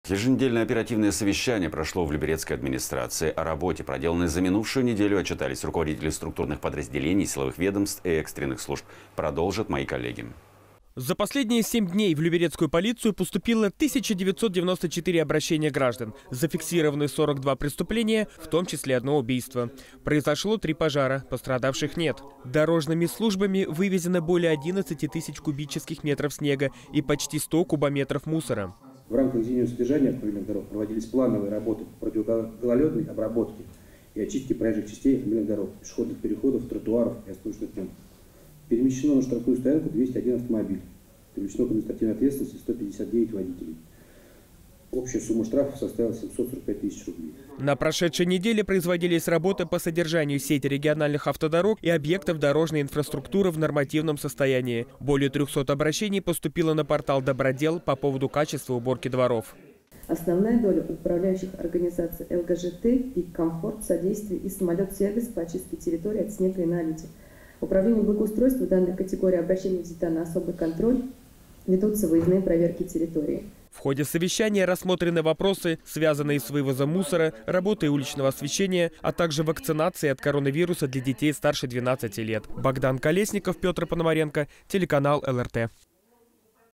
Еженедельное оперативное совещание прошло в Люберецкой администрации. О работе, проделанной за минувшую неделю, отчитались руководители структурных подразделений, силовых ведомств и экстренных служб. Продолжат мои коллеги. За последние 7 дней в Люберецкую полицию поступило 1994 обращения граждан. Зафиксированы 42 преступления, в том числе одно убийство. Произошло 3 пожара, пострадавших нет. Дорожными службами вывезено более 11 тысяч кубических метров снега и почти 100 кубометров мусора. В рамках зимнего содержания автомобильных дорог проводились плановые работы по противогололедной обработке и очистке проезжих частей автомобильных дорог, пешеходных переходов, тротуаров и остановочных пунктов. Перемещено на штрафную стоянку 201 автомобиль. Привлечено к административной ответственности 159 водителей. Общая сумма штрафов составила 745 тысяч рублей. На прошедшей неделе производились работы по содержанию сети региональных автодорог и объектов дорожной инфраструктуры в нормативном состоянии. Более 300 обращений поступило на портал «Добродел» по поводу качества уборки дворов. Основная доля управляющих организаций ЛГЖТ, ПИК «Комфорт», «Содействие» и «Самолет-сервис» по очистке территории от снега и наледи. Управлением благоустройства данной категории обращений взята на особый контроль, ведутся выездные проверки территории. В ходе совещания рассмотрены вопросы, связанные с вывозом мусора, работой уличного освещения, а также вакцинацией от коронавируса для детей старше 12 лет. Богдан Колесников, Петр Пономаренко, телеканал ЛРТ.